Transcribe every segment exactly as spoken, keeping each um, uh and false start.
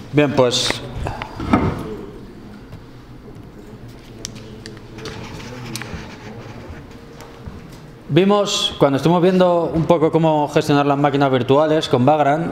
Bien, pues vimos, cuando estuvimos viendo un poco cómo gestionar las máquinas virtuales con Vagrant,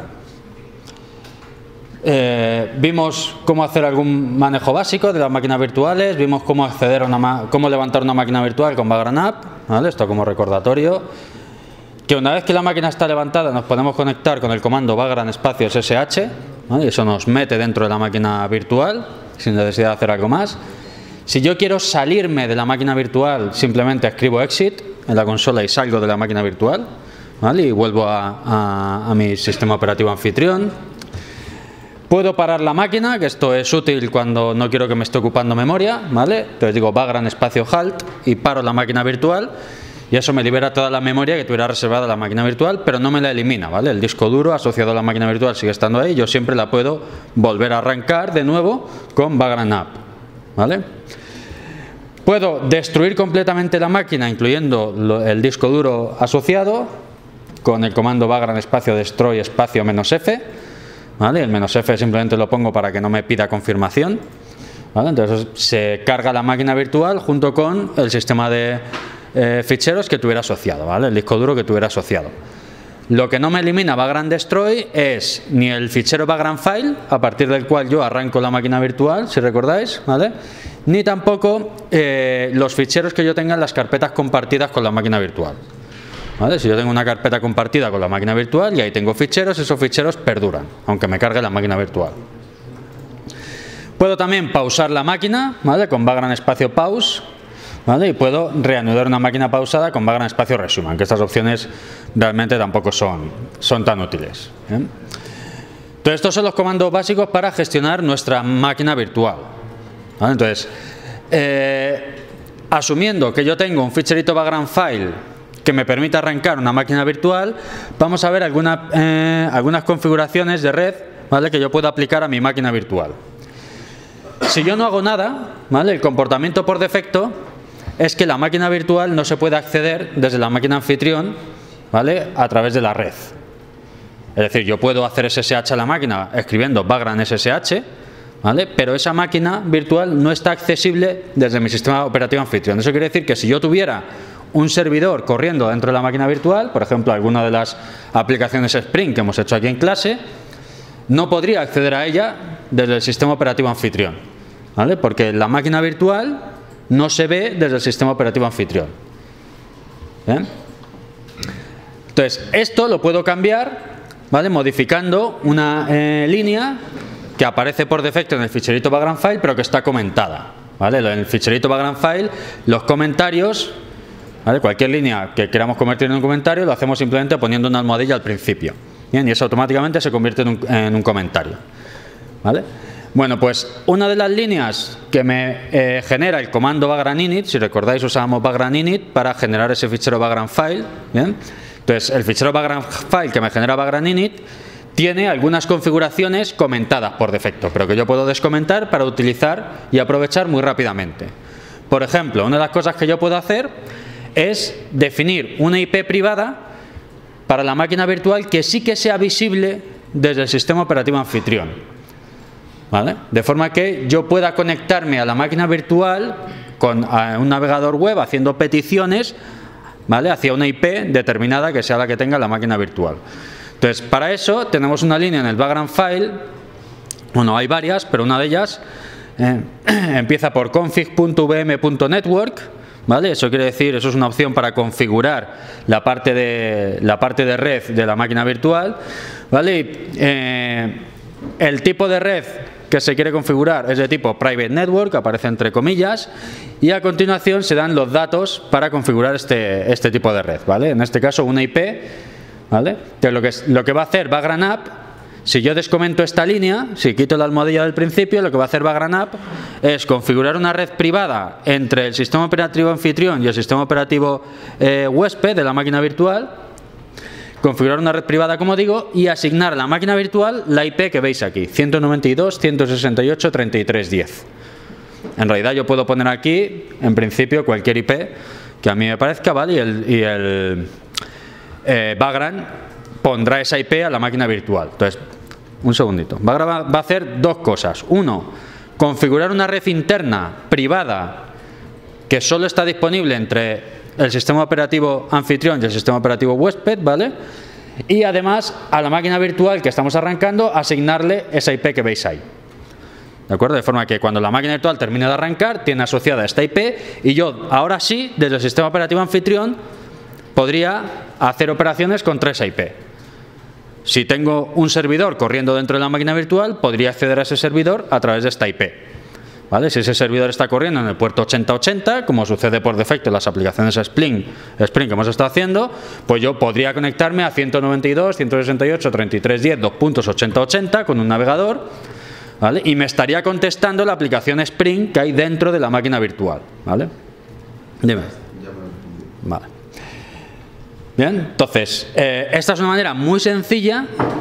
eh, vimos cómo hacer algún manejo básico de las máquinas virtuales, vimos cómo acceder a una cómo levantar una máquina virtual con Vagrant App, ¿vale? Esto como recordatorio. Que una vez que la máquina está levantada nos podemos conectar con el comando Vagrant espacio S S H, ¿vale? Y eso nos mete dentro de la máquina virtual sin necesidad de hacer algo más. Si yo quiero salirme de la máquina virtual, simplemente escribo exit en la consola y salgo de la máquina virtual, ¿vale? Y vuelvo a, a, a mi sistema operativo anfitrión. Puedo parar la máquina, que esto es útil cuando no quiero que me esté ocupando memoria, ¿vale? Entonces digo Vagrant espacio halt y paro la máquina virtual. Y eso me libera toda la memoria que tuviera reservada a la máquina virtual, pero no me la elimina, ¿vale? El disco duro asociado a la máquina virtual sigue estando ahí. Yo siempre la puedo volver a arrancar de nuevo con Vagrant App, ¿vale? Puedo destruir completamente la máquina, incluyendo el disco duro asociado, con el comando Vagrant espacio destroy espacio menos F, ¿vale? El menos F simplemente lo pongo para que no me pida confirmación, ¿vale? Entonces se carga la máquina virtual junto con el sistema de Eh, ficheros que tuviera asociado, ¿vale? El disco duro que tuviera asociado. Lo que no me elimina Vagrant Destroy es ni el fichero Vagrant File, a partir del cual yo arranco la máquina virtual, si recordáis, ¿vale? Ni tampoco eh, los ficheros que yo tenga en las carpetas compartidas con la máquina virtual, ¿vale? Si yo tengo una carpeta compartida con la máquina virtual y ahí tengo ficheros, esos ficheros perduran, aunque me cargue la máquina virtual. Puedo también pausar la máquina, ¿vale? Con Vagrant espacio pause, ¿vale? Y puedo reanudar una máquina pausada con Vagrant espacio resume, aunque estas opciones realmente tampoco son, son tan útiles, ¿eh? Entonces estos son los comandos básicos para gestionar nuestra máquina virtual, ¿vale? Entonces, eh, asumiendo que yo tengo un ficherito Vagrant File que me permite arrancar una máquina virtual, vamos a ver alguna, eh, algunas configuraciones de red, ¿vale? Que yo puedo aplicar a mi máquina virtual. Si yo no hago nada, ¿vale? El comportamiento por defecto es que la máquina virtual no se puede acceder desde la máquina anfitrión, ¿vale? A través de la red. Es decir, yo puedo hacer S S H a la máquina escribiendo Vagrant S S H, ¿vale? Pero esa máquina virtual no está accesible desde mi sistema operativo anfitrión. Eso quiere decir que si yo tuviera un servidor corriendo dentro de la máquina virtual, por ejemplo, alguna de las aplicaciones Spring que hemos hecho aquí en clase, no podría acceder a ella desde el sistema operativo anfitrión, ¿vale? Porque la máquina virtual no se ve desde el sistema operativo anfitrión. ¿Bien? Entonces, esto lo puedo cambiar, ¿vale? Modificando una eh, línea que aparece por defecto en el ficherito Vagrant File, pero que está comentada, ¿vale? En el ficherito Vagrant File, los comentarios, ¿vale? Cualquier línea que queramos convertir en un comentario, lo hacemos simplemente poniendo una almohadilla al principio. Bien, y eso automáticamente se convierte en un, en un comentario, ¿vale? Bueno, pues una de las líneas que me eh, genera el comando Vagrant init, si recordáis usábamos Vagrant init para generar ese fichero Vagrant File, ¿bien? Entonces el fichero Vagrant File que me genera Vagrant init tiene algunas configuraciones comentadas por defecto, pero que yo puedo descomentar para utilizar y aprovechar muy rápidamente. Por ejemplo, una de las cosas que yo puedo hacer es definir una I P privada para la máquina virtual que sí que sea visible desde el sistema operativo anfitrión, ¿vale? De forma que yo pueda conectarme a la máquina virtual con un navegador web haciendo peticiones, ¿vale? Hacia una I P determinada que sea la que tenga la máquina virtual. Entonces, para eso tenemos una línea en el Vagrant File, bueno, hay varias, pero una de ellas eh, empieza por config punto v m punto network, ¿vale? Eso quiere decir, eso es una opción para configurar la parte de, la parte de red de la máquina virtual, ¿vale? Y, eh, el tipo de red que se quiere configurar es de tipo Private Network, aparece entre comillas, y a continuación se dan los datos para configurar este, este tipo de red, ¿vale? En este caso una I P, ¿vale? Entonces lo que, lo que va a hacer Vagrant App, si yo descomento esta línea, si quito la almohadilla del principio, lo que va a hacer Vagrant App es configurar una red privada entre el sistema operativo anfitrión y el sistema operativo eh, huésped de la máquina virtual, configurar una red privada, como digo, y asignar a la máquina virtual la I P que veis aquí, ciento noventa y dos punto ciento sesenta y ocho punto treinta y tres punto diez. En realidad yo puedo poner aquí, en principio, cualquier I P que a mí me parezca, ¿vale? Y el, y el eh, Vagrant pondrá esa I P a la máquina virtual. Entonces, un segundito. Vagrant va a hacer dos cosas. Uno, configurar una red interna privada que solo está disponible entre el sistema operativo anfitrión y el sistema operativo huésped, ¿vale? Y además a la máquina virtual que estamos arrancando asignarle esa I P que veis ahí. ¿De acuerdo? De forma que cuando la máquina virtual termine de arrancar, tiene asociada esta I P y yo ahora sí, desde el sistema operativo anfitrión, podría hacer operaciones contra esa I P. Si tengo un servidor corriendo dentro de la máquina virtual, podría acceder a ese servidor a través de esta I P. ¿Vale? Si ese servidor está corriendo en el puerto ochenta ochenta, como sucede por defecto en las aplicaciones Spring, Spring que hemos estado haciendo, pues yo podría conectarme a ciento noventa y dos, ciento sesenta y ocho, treinta y tres diez, dos punto ochenta ochenta con un navegador, ¿vale? Y me estaría contestando la aplicación Spring que hay dentro de la máquina virtual. ¿Vale? Dime. Vale. Bien, entonces, eh, esta es una manera muy sencilla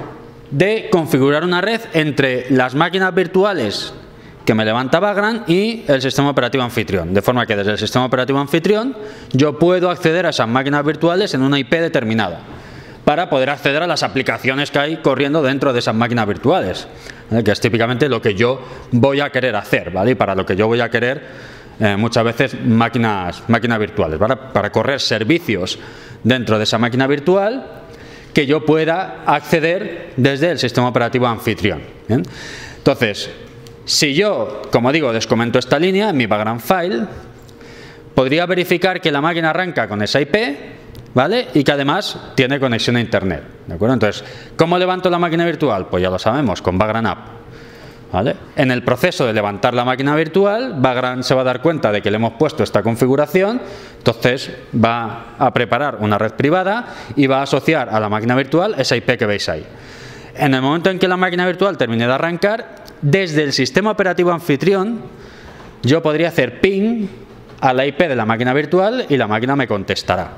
de configurar una red entre las máquinas virtuales que me levanta Vagrant y el sistema operativo anfitrión. De forma que desde el sistema operativo anfitrión yo puedo acceder a esas máquinas virtuales en una I P determinada para poder acceder a las aplicaciones que hay corriendo dentro de esas máquinas virtuales, ¿vale? Que es típicamente lo que yo voy a querer hacer, ¿vale? Y para lo que yo voy a querer eh, muchas veces máquinas, máquinas virtuales, ¿vale? Para correr servicios dentro de esa máquina virtual que yo pueda acceder desde el sistema operativo anfitrión. ¿Bien? Entonces, si yo, como digo, descomento esta línea en mi background file, podría verificar que la máquina arranca con esa I P, ¿vale? Y que además tiene conexión a internet, ¿de acuerdo? Entonces, ¿cómo levanto la máquina virtual? Pues ya lo sabemos, con Vagrant App, ¿vale? En el proceso de levantar la máquina virtual, Vagrant se va a dar cuenta de que le hemos puesto esta configuración, entonces va a preparar una red privada y va a asociar a la máquina virtual esa I P que veis ahí. En el momento en que la máquina virtual termine de arrancar, desde el sistema operativo anfitrión, yo podría hacer ping a la I P de la máquina virtual y la máquina me contestará,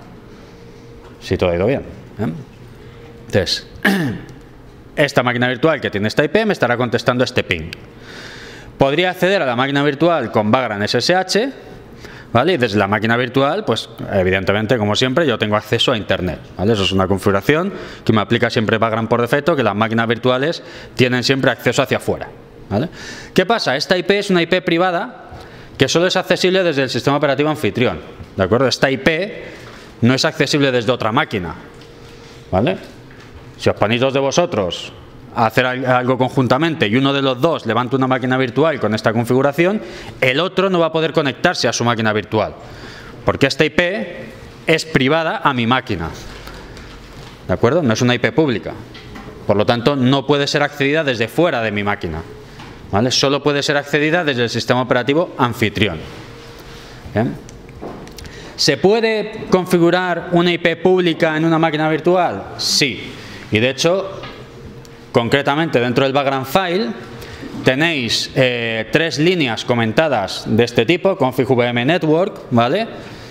si todo ha ido bien, ¿eh? Entonces, esta máquina virtual que tiene esta I P me estará contestando este ping. Podría acceder a la máquina virtual con Vagrant S S H, ¿vale? Y desde la máquina virtual, pues evidentemente, como siempre, yo tengo acceso a internet, ¿vale? Eso es una configuración que me aplica siempre Vagrant por defecto, que las máquinas virtuales tienen siempre acceso hacia afuera, ¿vale? ¿Qué pasa? Esta I P es una I P privada que solo es accesible desde el sistema operativo anfitrión, ¿de acuerdo? Esta I P no es accesible desde otra máquina, ¿vale? Si os ponéis dos de vosotros a hacer algo conjuntamente y uno de los dos levanta una máquina virtual con esta configuración, el otro no va a poder conectarse a su máquina virtual, porque esta I P es privada a mi máquina, ¿de acuerdo? No es una I P pública, por lo tanto no puede ser accedida desde fuera de mi máquina, ¿vale? Solo puede ser accedida desde el sistema operativo anfitrión. ¿Bien? ¿Se puede configurar una I P pública en una máquina virtual? Sí, y de hecho, concretamente dentro del background file tenéis eh, tres líneas comentadas de este tipo, config V M network, ¿vale?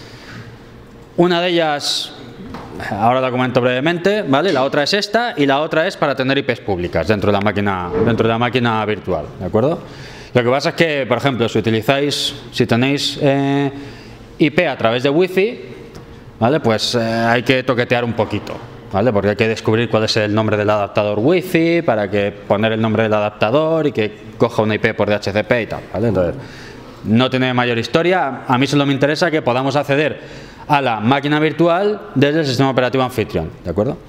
Una de ellas, ahora la comento brevemente, ¿vale? La otra es esta y la otra es para tener I Ps públicas dentro de la máquina, dentro de la máquina virtual, ¿de acuerdo? Lo que pasa es que, por ejemplo, si utilizáis, si tenéis eh, I P a través de Wi-Fi, ¿vale? Pues eh, hay que toquetear un poquito, ¿vale? Porque hay que descubrir cuál es el nombre del adaptador Wi-Fi para que poner el nombre del adaptador y que coja una I P por D H C P y tal, ¿vale? Entonces, no tiene mayor historia. A mí solo me interesa que podamos acceder a la máquina virtual desde el sistema operativo anfitrión, ¿de acuerdo?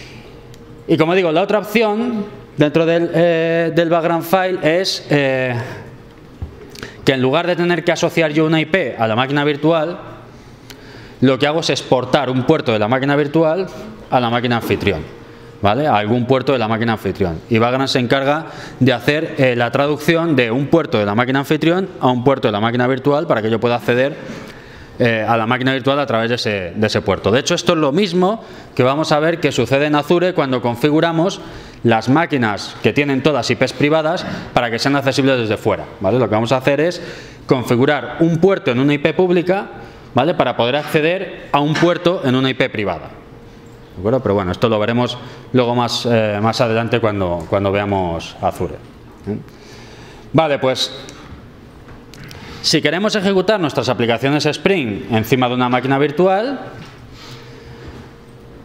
Y como digo, la otra opción dentro del, eh, del background file es eh, que en lugar de tener que asociar yo una I P a la máquina virtual, lo que hago es exportar un puerto de la máquina virtual a la máquina anfitrión, ¿vale? A algún puerto de la máquina anfitrión. Y Vagrant se encarga de hacer eh, la traducción de un puerto de la máquina anfitrión a un puerto de la máquina virtual para que yo pueda acceder eh, a la máquina virtual a través de ese, de ese puerto. De hecho, esto es lo mismo que vamos a ver que sucede en Azure cuando configuramos las máquinas que tienen todas I Ps privadas para que sean accesibles desde fuera, ¿vale? Lo que vamos a hacer es configurar un puerto en una I P pública, ¿vale? Para poder acceder a un puerto en una I P privada. ¿De acuerdo? Pero bueno, esto lo veremos luego más, eh, más adelante cuando, cuando veamos Azure. ¿Eh? Vale, pues si queremos ejecutar nuestras aplicaciones Spring encima de una máquina virtual,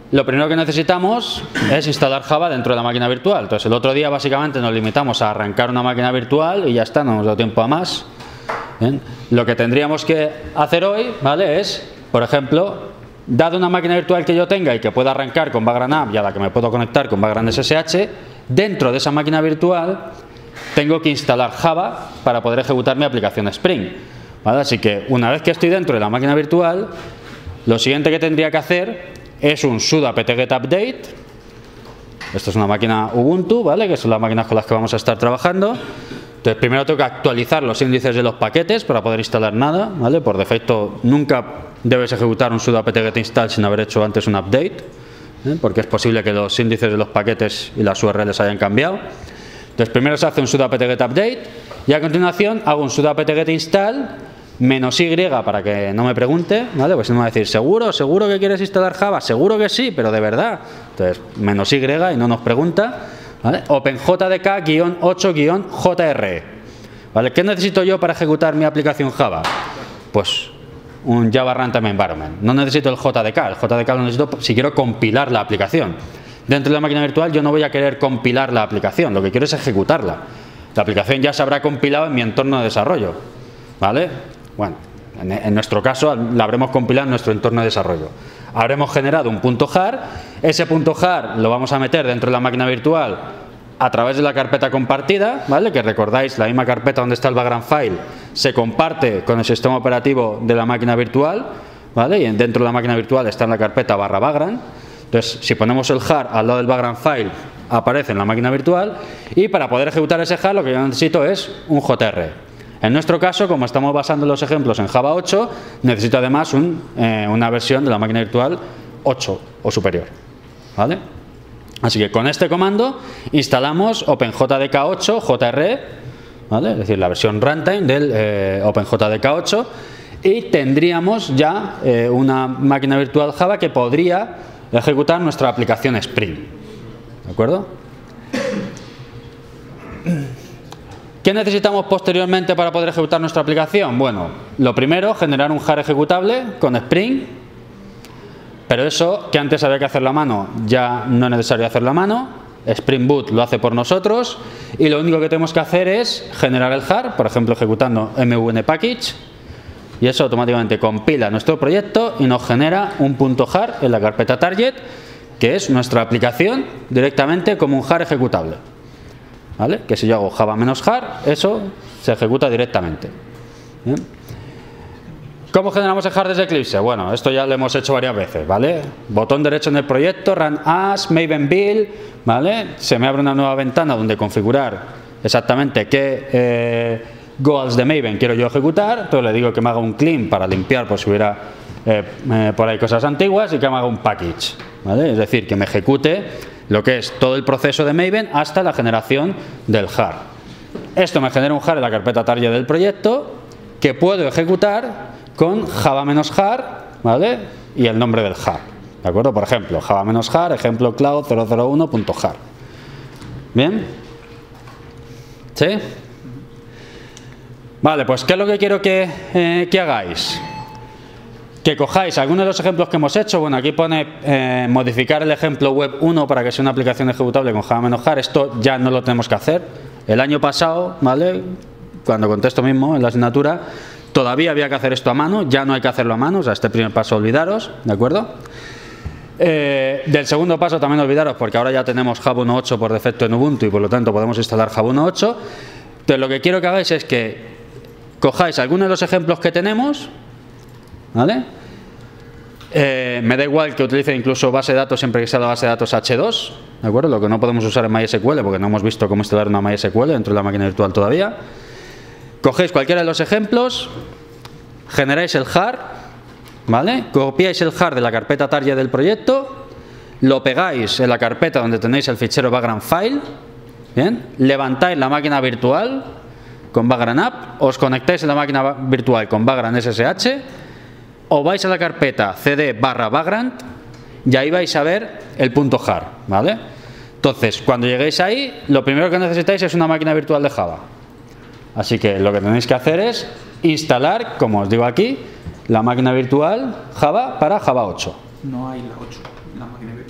lo primero que necesitamos es instalar Java dentro de la máquina virtual. Entonces, el otro día básicamente nos limitamos a arrancar una máquina virtual y ya está, no nos da tiempo a más. Bien. Lo que tendríamos que hacer hoy, ¿vale?, es, por ejemplo, dado una máquina virtual que yo tenga y que pueda arrancar con Vagrant App y a la que me puedo conectar con Vagrant S S H, dentro de esa máquina virtual tengo que instalar Java para poder ejecutar mi aplicación Spring. ¿Vale? Así que una vez que estoy dentro de la máquina virtual, lo siguiente que tendría que hacer es un sudo apt-get update. Esto es una máquina Ubuntu, ¿vale?, que son las máquinas con las que vamos a estar trabajando. Entonces, primero tengo que actualizar los índices de los paquetes para poder instalar nada, ¿vale? Por defecto, nunca debes ejecutar un sudo apt-get install sin haber hecho antes un update, ¿eh? Porque es posible que los índices de los paquetes y las U R Ls hayan cambiado. Entonces, primero se hace un sudo apt-get update y a continuación hago un sudo apt-get install menos Y para que no me pregunte, ¿vale? Pues si no me va a decir, ¿seguro? ¿Seguro que quieres instalar Java? Seguro que sí, pero de verdad. Entonces, menos Y y no nos pregunta. ¿Vale? OpenJDK ocho J R E. ¿Vale? ¿Qué necesito yo para ejecutar mi aplicación Java? Pues un Java Runtime Environment. No necesito el J D K. El J D K lo necesito si quiero compilar la aplicación. Dentro de la máquina virtual yo no voy a querer compilar la aplicación. Lo que quiero es ejecutarla. La aplicación ya se habrá compilado en mi entorno de desarrollo. ¿Vale? Bueno, en, en nuestro caso la habremos compilado en nuestro entorno de desarrollo. Habremos generado un punto jar, ese punto jar lo vamos a meter dentro de la máquina virtual a través de la carpeta compartida, ¿vale? Que recordáis, la misma carpeta donde está el background file se comparte con el sistema operativo de la máquina virtual, ¿vale? Y dentro de la máquina virtual está en la carpeta barra background. Entonces, si ponemos el jar al lado del background file, aparece en la máquina virtual, y para poder ejecutar ese jar lo que yo necesito es un J R E. En nuestro caso, como estamos basando los ejemplos en Java ocho, necesito además un, eh, una versión de la máquina virtual ocho o superior. ¿Vale? Así que con este comando instalamos OpenJDK ocho J R E, ¿vale? Es decir, la versión runtime del eh, OpenJDK ocho, y tendríamos ya eh, una máquina virtual Java que podría ejecutar nuestra aplicación Spring. ¿De acuerdo? ¿Qué necesitamos posteriormente para poder ejecutar nuestra aplicación? Bueno, lo primero, generar un jar ejecutable con Spring, pero eso que antes había que hacerlo a mano, ya no es necesario hacerlo a mano. Spring Boot lo hace por nosotros y lo único que tenemos que hacer es generar el jar, por ejemplo ejecutando mvn package, y eso automáticamente compila nuestro proyecto y nos genera un punto jar en la carpeta target, que es nuestra aplicación directamente como un jar ejecutable. ¿Vale? Que si yo hago java menos jar, eso se ejecuta directamente. ¿Bien? ¿Cómo generamos el jar desde Eclipse? Bueno, esto ya lo hemos hecho varias veces, ¿vale? Botón derecho en el proyecto, run as, maven build, ¿vale? Se me abre una nueva ventana donde configurar exactamente qué eh, goals de Maven quiero yo ejecutar. Entonces le digo que me haga un clean para limpiar por si hubiera eh, eh, por ahí cosas antiguas, y que me haga un package, ¿vale? Es decir, que me ejecute lo que es todo el proceso de Maven hasta la generación del jar. Esto me genera un jar en la carpeta target del proyecto que puedo ejecutar con java-jar, ¿vale? Y el nombre del jar, ¿de acuerdo? Por ejemplo, java-jar, ejemplo cloud cero cero uno punto jar. ¿Bien? ¿Sí? Vale, pues ¿qué es lo que quiero que, eh, que hagáis? Que cojáis algunos de los ejemplos que hemos hecho. Bueno, aquí pone eh, modificar el ejemplo web uno para que sea una aplicación ejecutable con java-jar. Esto ya no lo tenemos que hacer. El año pasado, ¿vale?, cuando conté esto mismo en la asignatura, todavía había que hacer esto a mano. Ya no hay que hacerlo a mano. O sea, este primer paso olvidaros, ¿de acuerdo? Eh, del segundo paso también olvidaros, porque ahora ya tenemos Java uno punto ocho por defecto en Ubuntu y por lo tanto podemos instalar Java uno punto ocho. Entonces lo que quiero que hagáis es que cojáis algunos de los ejemplos que tenemos, ¿vale? Eh, me da igual que utilice incluso base de datos siempre que sea la base de datos hache dos, ¿de acuerdo? Lo que no podemos usar en MySQL, porque no hemos visto cómo instalar una MySQL dentro de la máquina virtual todavía. Cogéis cualquiera de los ejemplos, generáis el jar, ¿vale? Copiáis el jar de la carpeta target del proyecto, lo pegáis en la carpeta donde tenéis el fichero background file, ¿bien? Levantáis la máquina virtual con background app, os conectáis en la máquina virtual con background S S H, o vais a la carpeta cd barra background y ahí vais a ver el punto jar, ¿vale? Entonces, cuando lleguéis ahí, lo primero que necesitáis es una máquina virtual de Java. Así que lo que tenéis que hacer es instalar, como os digo aquí, la máquina virtual Java para Java ocho. No hay la ocho, la máquina virtual.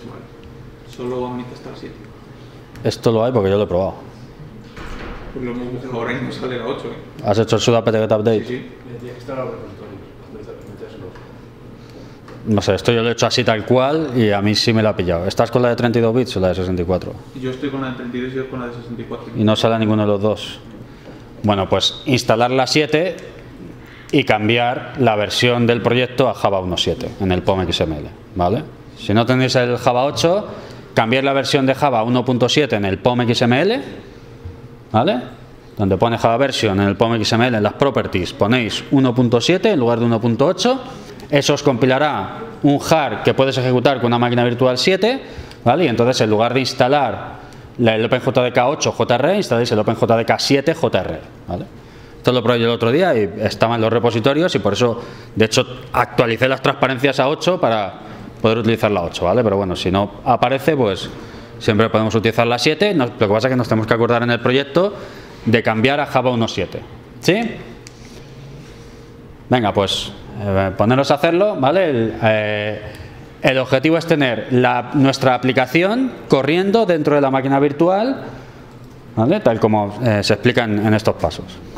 solo admite hasta la siete. Esto lo hay porque yo lo he probado. Pues lo hemos buscado ahora y nos sale la ocho, ¿eh? ¿Has hecho el sudo apt-get update? Sí, sí. Tiene que estar al repositorio. Metérselo. No sé, esto yo lo he hecho así tal cual y a mí sí me lo ha pillado. ¿Estás con la de treinta y dos bits o la de sesenta y cuatro? Yo estoy con la de treinta y dos y yo con la de sesenta y cuatro. Y no sale a ninguno de los dos. Bueno, pues instalar la siete y cambiar la versión del proyecto a Java uno punto siete en el P O M X M L, ¿vale? Si no tenéis el Java ocho, cambiar la versión de Java uno punto siete en el P O M X M L, ¿vale? Donde pone Java Version en el P O M X M L, en las properties, ponéis uno punto siete en lugar de uno punto ocho. Eso os compilará un jar que puedes ejecutar con una máquina virtual siete, ¿vale? Y entonces en lugar de instalar el OpenJDK ocho J R E, instaláis el OpenJDK siete J R E, ¿vale? Esto lo probé yo el otro día y estaba en los repositorios y por eso, de hecho, actualicé las transparencias a ocho para poder utilizar la ocho, ¿vale? Pero bueno, si no aparece, pues siempre podemos utilizar la siete. Lo que pasa es que nos tenemos que acordar en el proyecto de cambiar a Java uno punto siete. ¿Sí? Venga, pues eh, poneros a hacerlo, ¿vale? El, eh, el objetivo es tener la, nuestra aplicación corriendo dentro de la máquina virtual, ¿vale? Tal como eh, se explica en, en estos pasos.